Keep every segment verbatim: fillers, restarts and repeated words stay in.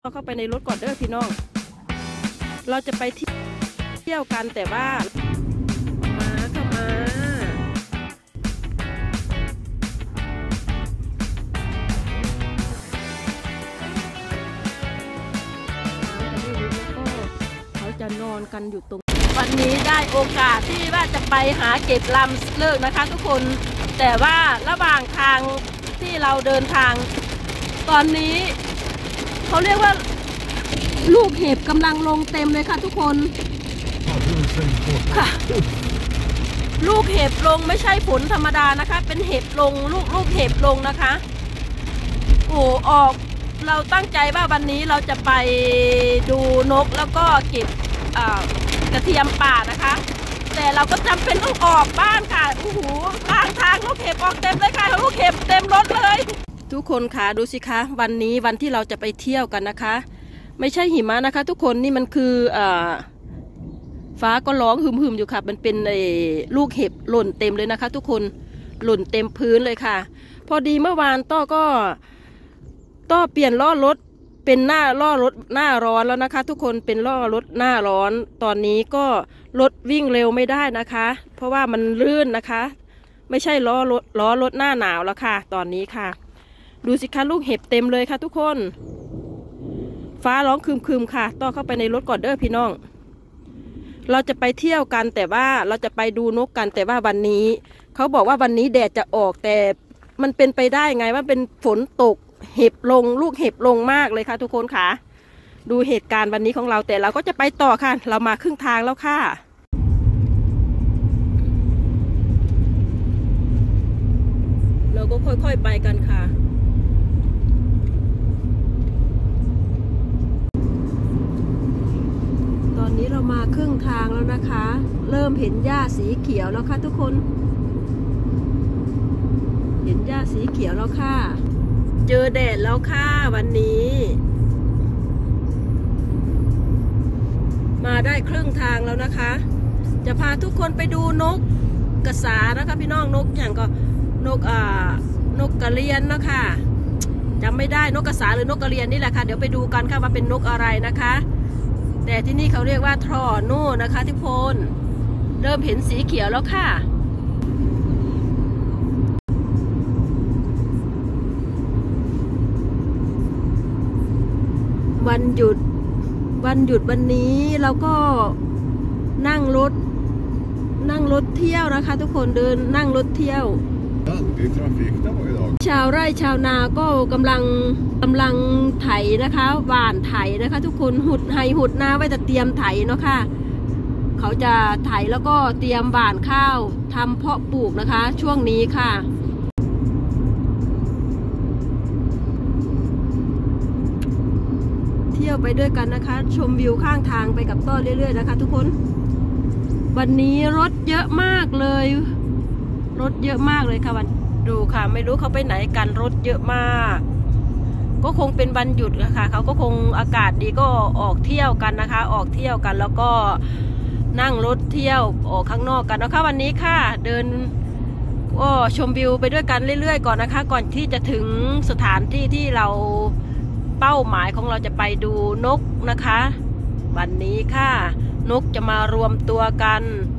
เข้าไปในรถก่อนเด้อพี่น้องเราจะไปเที่ยวกันแต่ว่ามาเข้ามาเขาจะนอนกันอยู่ตรงวันนี้ได้โอกาสที่ว่าจะไปหาเก็บลำเลิกนะคะทุกคนแต่ว่าระหว่างทางที่เราเดินทางตอนนี้เขาเรียกว่าลูกเห็บกำลังลงเต็มเลยค่ะทุกคนค่ะลูกเห็บลงไม่ใช่ฝนธรรมดานะคะเป็นเห็บลงลูกลูกเห็บลงนะคะโอ้ออกเราตั้งใจว่าวันนี้เราจะไปดูนกแล้วก็เก็บกระเทียมป่านะคะแต่เราก็จำเป็นต้องออกบ้านค่ะโอ้โหทางทางลูกเห็บออกเต็มเลยค่ะลูกเห็บเต็มรถเลยทุกคนค่ะดูสิคะวันนี้วันที่เราจะไปเที่ยวกันนะคะไม่ใช่หิมะนะคะทุกคนนี่มันคืออ่าฟ้าก็ร้องหึมๆอยู่ค่ะมันเป็นไอ้ลูกเห็บหล่นเต็มเลยนะคะทุกคนหล่นเต็มพื้นเลยค่ะพอดีเมื่อวานต้อก็ต้อเปลี่ยนล้อรถเป็นหน้าล้อรถหน้าร้อนแล้วนะคะทุกคนเป็นล้อรถหน้าร้อนตอนนี้ก็รถวิ่งเร็วไม่ได้นะคะเพราะว่ามันลื่นนะคะไม่ใช่ล้อรถล้อรถหน้าหนาวแล้วค่ะตอนนี้ค่ะดูสิคะลูกเห็บเต็มเลยค่ะทุกคนฟ้าร้องคืมๆค่ะต้อเข้าไปในรถก่อนเด้อพี่น้องเราจะไปเที่ยวกันแต่ว่าเราจะไปดูนกกันแต่ว่าวันนี้เขาบอกว่าวันนี้แดดจะออกแต่มันเป็นไปได้ไงว่าเป็นฝนตกเห็บลงลูกเห็บลงมากเลยค่ะทุกคนค่ะดูเหตุการณ์วันนี้ของเราแต่เราก็จะไปต่อค่ะเรามาครึ่งทางแล้วค่ะเราก็ค่อยๆไปกันค่ะตอนนี้เรามาครึ่งทางแล้วนะคะเริ่มเห็นหญ้าสีเขียวแล้วค่ะทุกคนเห็นหญ้าสีเขียวแล้วค่ะเจอแดดแล้วค่ะวันนี้มาได้ครึ่งทางแล้วนะคะจะพาทุกคนไปดูนกกระสานะคะพี่น้องนกอย่างก็นกอ่านกกระเรียนนะคะจำไม่ได้นกกระสาหรือนกกระเรียนนี่แหละค่ะเดี๋ยวไปดูกันค่ะว่าเป็นนกอะไรนะคะแต่ที่นี่เขาเรียกว่าทรอโน่นะคะทุกคนเริ่มเห็นสีเขียวแล้วค่ะวันหยุดวันหยุดวันนี้เราก็นั่งรถนั่งรถเที่ยวนะคะทุกคนเดินนั่งรถเที่ยวชาวไร่ชาวนาก็กำลังกำลังไถนะคะหว่านไถนะคะทุกคนหุดไฮหุดนาไว้จะเตรียมไถเนาะค่ะเขาจะไถแล้วก็เตรียมหว่านข้าวทำเพาะปลูกนะคะช่วงนี้ค่ะเที่ยวไปด้วยกันนะคะชมวิวข้างทางไปกับต้นเรื่อยๆนะคะทุกคนวันนี้รถเยอะมากเลยรถเยอะมากเลยค่ะวันดูค่ะไม่รู้เขาไปไหนกันรถเยอะมากก็คงเป็นวันหยุดค่ะเขาก็คงอากาศดีก็ออกเที่ยวกันนะคะออกเที่ยวกันแล้วก็นั่งรถเที่ยวออกข้างนอกกันนะคะวันนี้ค่ะเดินก็ชมวิวไปด้วยกันเรื่อยๆก่อนนะคะก่อนที่จะถึงสถานที่ที่เราเป้าหมายของเราจะไปดูนกนะคะวันนี้ค่ะนกจะมารวมตัวกัน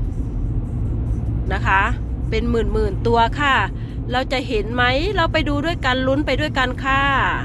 นะคะเป็นหมื่นหมื่นตัวค่ะเราจะเห็นไหมเราไปดูด้วยกันลุ้นไปด้วยกันค่ะ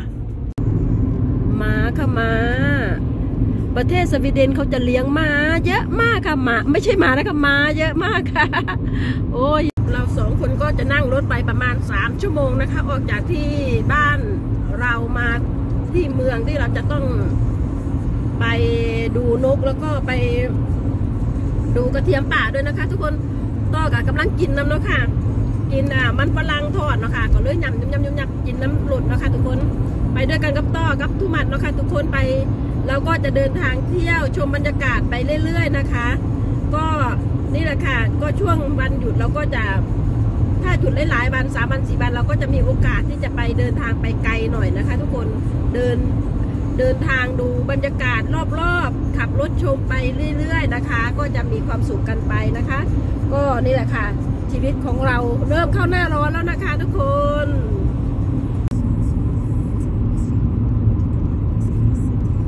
ม้าค่ะม้าประเทศสวีเดนเขาจะเลี้ยงม้าเยอะมากค่ะม้าไม่ใช่ม้านะคะม้าเยอะมากค่ะโอ้ยเราสองคนก็จะนั่งรถไปประมาณสามชั่วโมงนะคะออกจากที่บ้านเรามาที่เมืองที่เราจะต้องไปดูนกแล้วก็ไปดูกระเทียมป่าด้วยนะคะทุกคนต้อกับกำลังกินน้ำเนาะค่ะกินอ่ะมันฝรั่งทอดเนาะค่ะก็เลยยำยำยำยำยำกินน้ำหลุดเนาะค่ะทุกคนไปด้วยกันกับต้อกับทุมัดเนาะค่ะทุกคนไปเราก็จะเดินทางเที่ยวชมบรรยากาศไปเรื่อยๆนะคะก็นี่แหละค่ะก็ช่วงวันหยุดเราก็จะถ้าหยุดหลายๆวันสามวันสี่วันเราก็จะมีโอกาสที่จะไปเดินทางไปไกลหน่อยนะคะทุกคนเดินเดินทางดูบรรยากาศรอบๆขับรถชมไปเรื่อยๆนะคะก็จะมีความสุขกันไปนะคะก็นี่แหละค่ะชีวิตของเราเริ่มเข้าหน้าร้อนแล้วนะคะทุกคน ค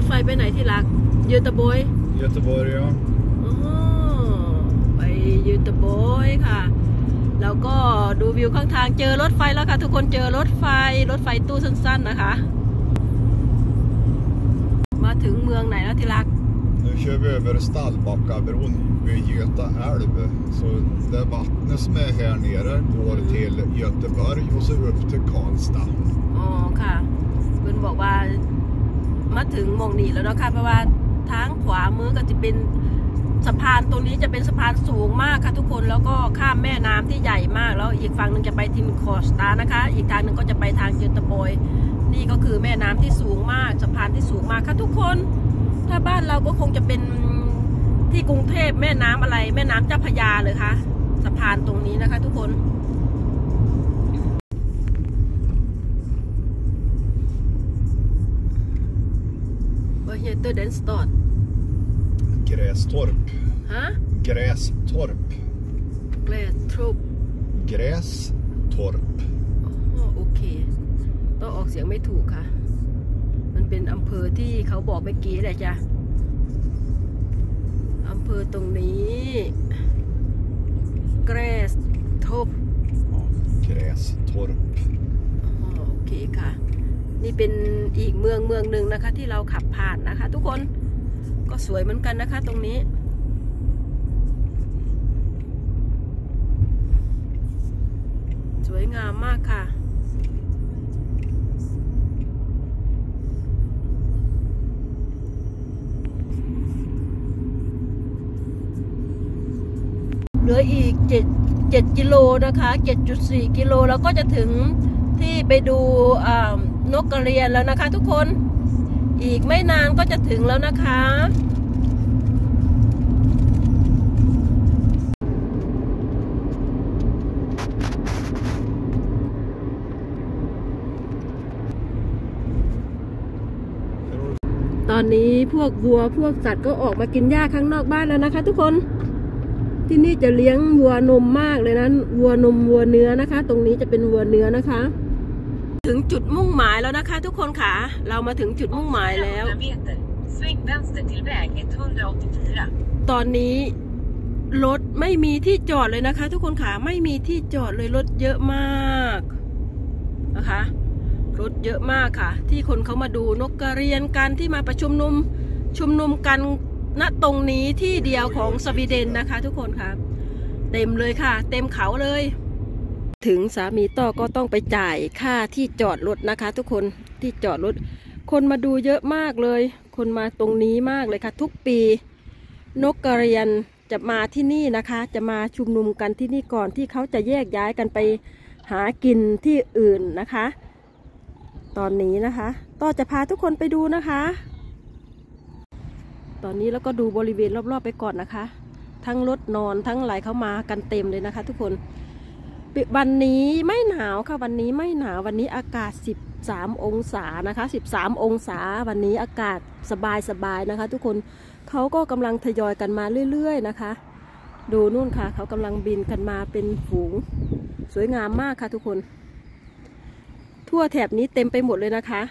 ไฟไปไหนที่รักเยอตะโบย Göteborg ja อ๋อไปเยอตะโบยค่ะแล้วก็ดูวิวข้างทางเจอรถไฟแล้วค่ะทุกคนเจอรถไฟรถไฟตู้สั้นๆนะคะมาถึงเมืองไหนแล้วที่รัก Nu kör vi över Stallbackabron vid Göta älv. Så det vattnet som är här nere går till Göteborg och så upp till Karlstad. อ๋อค่ะเพิ่นบอกว่ามาถึงมองนี่แล้วเนาะค่ะเพราะว่าทางขวามือก็จะเป็นสะพานตรงนี้จะเป็นสะพานสูงมากค่ะทุกคนแล้วก็ข้ามแม่น้ำที่ใหญ่มากแล้วอีกฝั่งหนึ่งจะไปทิมคอสตานะคะอีกทางหนึ่งก็จะไปทางเยอตะโบยนี่ก็คือแม่น้ำที่สูงมากสะพานที่สูงมากค่ะทุกคนถ้าบ้านเราก็คงจะเป็นที่กรุงเทพแม่น้ำอะไรแม่น้ำเจ้าพระยาเลยค่ะสะพานตรงนี้นะคะทุกคน Vad heter den stad? Grästorp. Hä? Grästorp. Grästorp. Grästorp. อ๋อโอเคต้องออกเสียงไม่ถูกค่ะมันเป็นอำเภอที่เขาบอกเมื่อกี้แหละจ้ะอำเภอตรงนี้แกรสทบ Grästorp อ๋อโอเคค่ะนี่เป็นอีกเมืองเมืองหนึ่งนะคะที่เราขับผ่านนะคะทุกคนก็สวยเหมือนกันนะคะตรงนี้สวยงามมากค่ะเหลืออีกเจ็ด เจ็ดกิโลนะคะ เจ็ดจุดสี่ กิโลแล้วก็จะถึงที่ไปดูนกกระเรียนแล้วนะคะทุกคนอีกไม่นานก็จะถึงแล้วนะคะตอนนี้พวกวัวพวกสัตว์ก็ออกมากินหญ้าข้างนอกบ้านแล้วนะคะทุกคนที่นี่จะเลี้ยงวัวนมมากเลยนะวัวนมวัวเนื้อนะคะตรงนี้จะเป็นวัวเนื้อนะคะถึงจุดมุ่งหมายแล้วนะคะทุกคนค่ะเรามาถึงจุดมุ่งหมายแล้วตอนนี้รถไม่มีที่จอดเลยนะคะทุกคนค่ะไม่มีที่จอดเลยรถเยอะมากนะคะรถเยอะมากค่ะที่คนเขามาดูนกกระเรียนกันที่มาประชุมนุมชุมนุมกันณตรงนี้ที่เดียวของสวีเดนนะคะทุกคนค่ะเต็มเลยค่ะเต็มเขาเลยถึงสามีต่อก็ต้องไปจ่ายค่าที่จอดรถนะคะทุกคนที่จอดรถคนมาดูเยอะมากเลยคนมาตรงนี้มากเลยค่ะทุกปีนกกระเรียนจะมาที่นี่นะคะจะมาชุมนุมกันที่นี่ก่อนที่เขาจะแยกย้ายกันไปหากินที่อื่นนะคะตอนนี้นะคะต่อจะพาทุกคนไปดูนะคะตอนนี้แล้วก็ดูบริเวณรอบๆไปก่อนนะคะทั้งรถนอนทั้งไหลเข้ามากันเต็มเลยนะคะทุกคนวันนี้ไม่หนาวค่ะวันนี้ไม่หนาววันนี้อากาศสิบสามองศานะคะสิบสามองศาวันนี้อากาศสบายๆนะคะทุกคนเขาก็กำลังทยอยกันมาเรื่อยๆนะคะดูนู่นค่ะเขากำลังบินกันมาเป็นฝูงสวยงามมากค่ะทุกคนทั่วแถบนี้เต็มไปหมดเลยนะคะ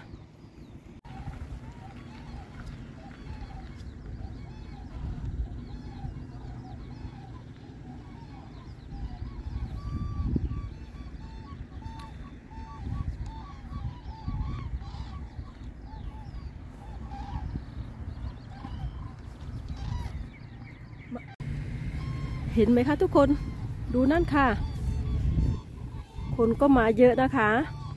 เห็นไหมคะทุกคนดูนั่นค่ะคนก็มาเยอะนะคะ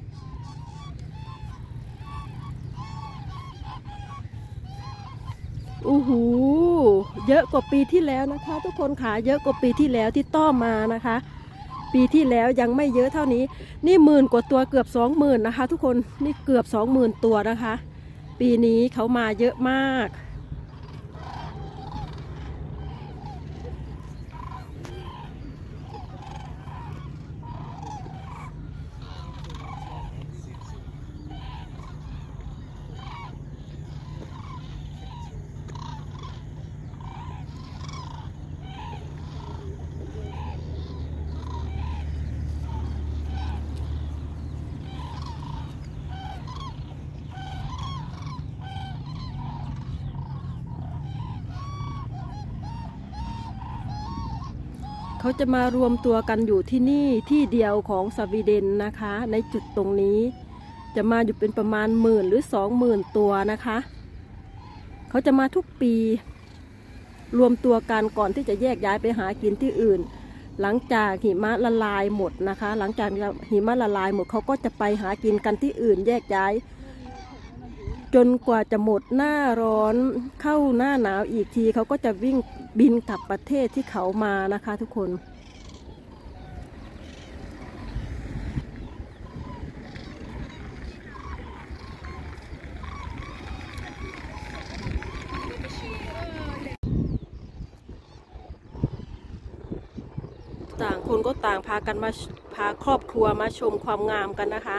โอ้โหเยอะกว่าปีที่แล้วนะคะทุกคนค่ะเยอะกว่าปีที่แล้วที่ต้อมานะคะปีที่แล้วยังไม่เยอะเท่านี้นี่หมื่นกว่าตัวเกือบสองหมื่นนะคะทุกคนนี่เกือบสองหมื่นตัวนะคะปีนี้เขามาเยอะมากเขาจะมารวมตัวกันอยู่ที่นี่ที่เดียวของสวีเดนนะคะในจุดตรงนี้จะมาอยู่เป็นประมาณหมื่นหรือสองหมื่นตัวนะคะเขาจะมาทุกปีรวมตัวกันก่อนที่จะแยกย้ายไปหากินที่อื่นหลังจากหิมะละลายหมดนะคะหลังจากหิมะละลายหมดเขาก็จะไปหากินกันที่อื่นแยกย้ายจนกว่าจะหมดหน้าร้อนเข้าหน้าหนาวอีกทีเขาก็จะวิ่งบินกลับประเทศที่เขามานะคะทุกคนต่างคนก็ต่างพากันมาพาครอบครัวมาชมความงามกันนะคะ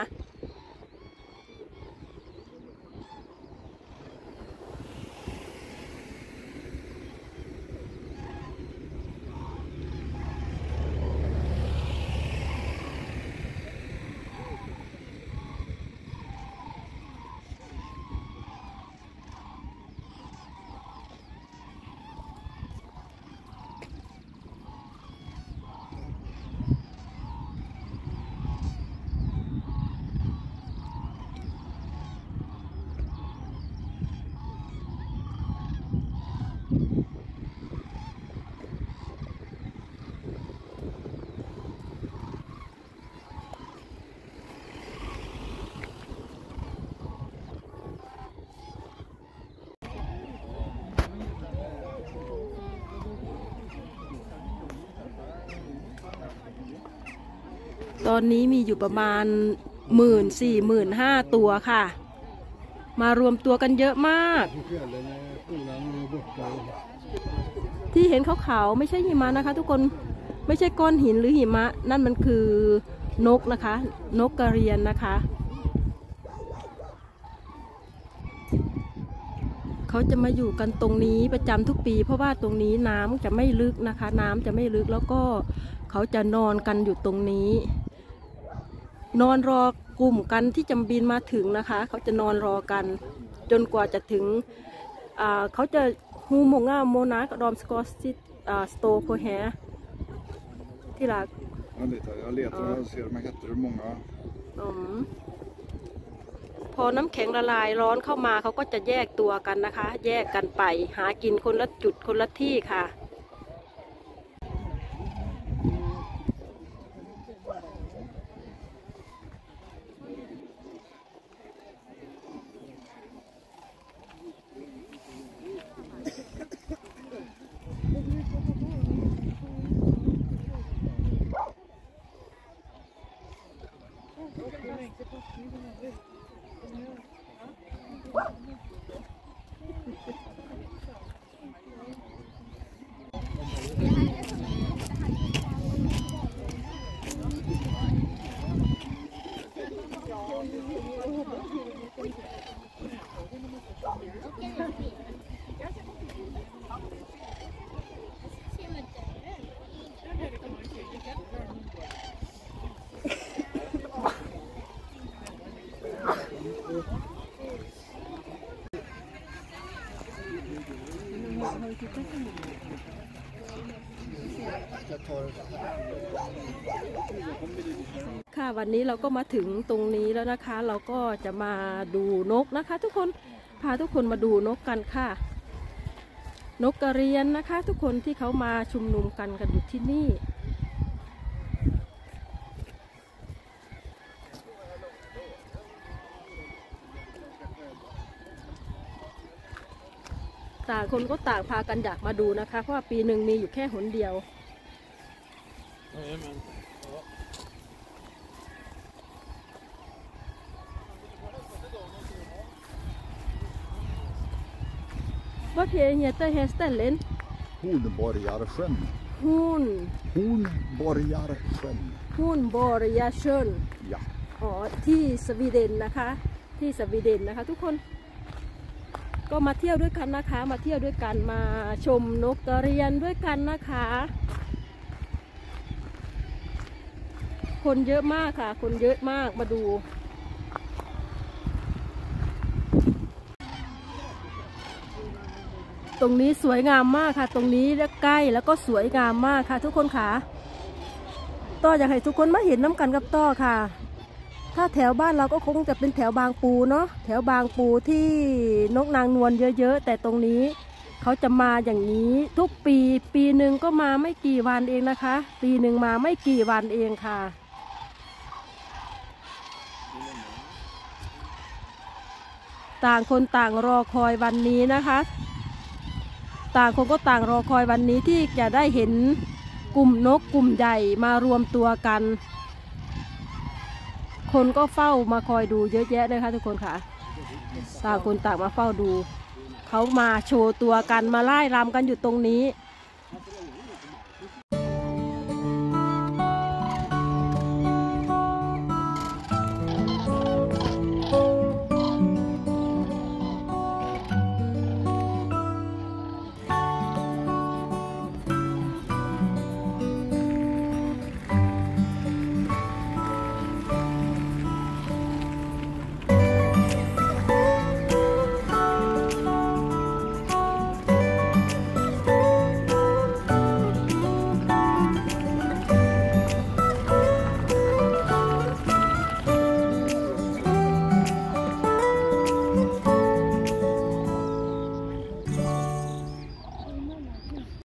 ตอนนี้มีอยู่ประมาณหมื่นสี่หมื่นห้าตัวค่ะมารวมตัวกันเยอะมากที่เห็นขาวๆไม่ใช่หิมะนะคะทุกคนไม่ใช่ก้อนหินหรือหิมะนั่นมันคือนกนะคะนกกระเรียนนะคะเขาจะมาอยู่กันตรงนี้ประจำทุกปีเพราะว่าตรงนี้น้ำจะไม่ลึกนะคะน้ำจะไม่ลึกแล้วก็เขาจะนอนกันอยู่ตรงนี้นอนรอกลุ่มกันที่จำบินมาถึงนะคะเขาจะนอนรอกันจนกว่าจะถึงเขาจะฮูโมง่าโมนากับดอมสกอสติสโตโพแฮที่รักพอน้ำแข็งละลายร้อนเข้ามาเขาก็จะแยกตัวกันนะคะแยกกันไปหากินคนละจุดคนละที่ค่ะค่ะวันนี้เราก็มาถึงตรงนี้แล้วนะคะเราก็จะมาดูนกนะคะทุกคนพาทุกคนมาดูนกกันค่ะนกกระเรียนนะคะทุกคนที่เขามาชุมนุมกันกันอยู่ที่นี่ต่างคนก็ต่างพากันอยากมาดูนะคะเพราะว่าปีหนึ่งมีอยู่แค่หนเดียวVad heter hästen? Hornborgarsjön. Horn. Hornborgarsjön. Hornborgarsjön. Ja. อ๋อที่สวีเดนนะคะที่สวีเดนนะคะทุกคนก็มาเที่ยวด้วยกันนะคะมาเที่ยวด้วยกันมาชมนกกระเรียนด้วยกันนะคะคนเยอะมากค่ะคนเยอะมากมาดูตรงนี้สวยงามมากค่ะตรงนี้ใกล้แล้วก็สวยงามมากค่ะทุกคนค่ะต่ออยากให้ทุกคนมาเห็นน้ำกันกับต่อค่ะ ถ้าแถวบ้านเราก็คงจะเป็นแถวบางปูเนาะแถวบางปูที่นกนางนวลเยอะๆแต่ตรงนี้เขาจะมาอย่างนี้ทุกปีปีหนึ่งก็มาไม่กี่วันเองนะคะ ปีหนึ่งมาไม่กี่วันเองค่ะต่างคนต่างรอคอยวันนี้นะคะ ต่างคนก็ต่างรอคอยวันนี้ที่จะได้เห็นกลุ่มนกกลุ่มใหญ่มารวมตัวกันคนก็เฝ้ามาคอยดูเยอะแยะเลยค่ะทุกคนค่ะต่างคนต่างมาเฝ้าดูเขามาโชว์ตัวกันมาไล่รำกันอยู่ตรงนี้